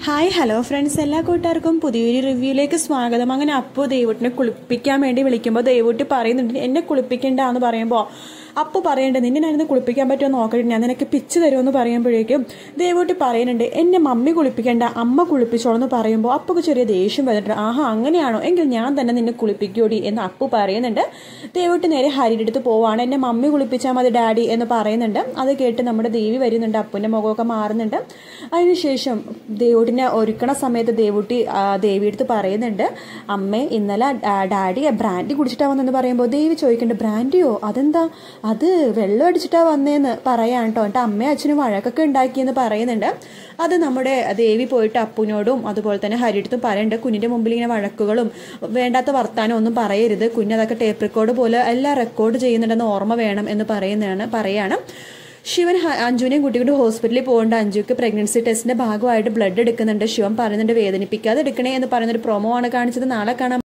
Hi hello friends, എല്ലാ കൂട്ടുകാർക്കും പുതിയൊരു റിവ്യൂയിലേക്ക് സ്വാഗതം. അങ്ങനെ അപ്പു ദേവൂട്ടിനെ കുളിപ്പിക്കാൻ വേണ്ടി വിളിക്കുമ്പോൾ ദേവൂട്ടി പറയുന്നുണ്ട് എന്നെ കുളിപ്പിക്കണ്ട എന്ന് പറയുമ്പോൾ അപ്പു പറയണ്ടേ നിന്നെ ഞാനിന്ന് കുളിപ്പിക്കാൻ പറ്റുമോ നോക്കട്ടെ, ഞാൻ നിനക്ക് പിച്ച് തരുമെന്ന് പറയുമ്പോഴേക്കും ദേവൂട്ടി പറയുന്നുണ്ട് എന്നെ മമ്മി കുളിപ്പിക്കേണ്ട അമ്മ കുളിപ്പിച്ചോളെന്ന് പറയുമ്പോൾ അപ്പുക്ക് ചെറിയ ദേഷ്യം വന്നിട്ട് ആഹാ അങ്ങനെയാണോ എങ്കിൽ ഞാൻ തന്നെ നിന്നെ കുളിപ്പിക്കൂടി എന്ന് അപ്പു പറയുന്നുണ്ട്. ദേവൂട്ടി നേരെ ഹരിയുടെ അടുത്ത് പോവാണ്. എന്നെ മമ്മി കുളിപ്പിച്ചാൽ മതി ഡാഡി എന്ന് പറയുന്നുണ്ട്. അത് കേട്ട് നമ്മുടെ ദേവി വരുന്നുണ്ട്. അപ്പുവിൻ്റെ മുഖമൊക്കെ മാറുന്നുണ്ട്. അതിനുശേഷം ദേവൂട്ടിനെ ഒരുക്കണ സമയത്ത് ദേവി അടുത്ത് പറയുന്നുണ്ട് അമ്മേ ഇന്നലെ ഡാഡി ബ്രാൻഡി കുടിച്ചിട്ടാ വന്നെന്ന് പറയുമ്പോൾ ദേവി ചോദിക്കുന്നുണ്ട് ബ്രാൻഡിയോ അതെന്താ, അത് വെള്ളം അടിച്ചിട്ടാ വന്നേന്ന് പറയാൻ കേട്ടോ. എന്നിട്ട് അമ്മയും അച്ഛനും വഴക്കൊക്കെ ഉണ്ടാക്കിയെന്ന് പറയുന്നുണ്ട്. അത് നമ്മുടെ ദേവി പോയിട്ട് അപ്പുവിനോടും അതുപോലെ തന്നെ ഹരിയടുത്തും പറയുന്നുണ്ട് കുഞ്ഞിൻ്റെ മുമ്പിൽ ഇങ്ങനെ വഴക്കുകളും വേണ്ടാത്ത വർത്താനം ഒന്നും പറയരുത്, കുഞ്ഞതൊക്കെ ടേപ്പ് റെക്കോർഡ് പോലെ എല്ലാം റെക്കോർഡ് ചെയ്യുന്നുണ്ടെന്ന് ഓർമ്മ വേണം എന്ന് പറയാണ്. ശിവൻ അഞ്ജുവിനെയും കൂട്ടിക്കൊണ്ട് ഹോസ്പിറ്റലിൽ പോകേണ്ട. അഞ്ജുക്ക് പ്രഗ്നൻസി ടെസ്റ്റിന്റെ ഭാഗമായിട്ട് ബ്ലഡ് എടുക്കുന്നുണ്ട്. ശിവൻ പറയുന്നുണ്ട് വേദനിപ്പിക്കാതെ എടുക്കണേ എന്ന് പറയുന്നൊരു പ്രൊമോ ആണ് കാണിച്ചത്. നാളെ കാണാം.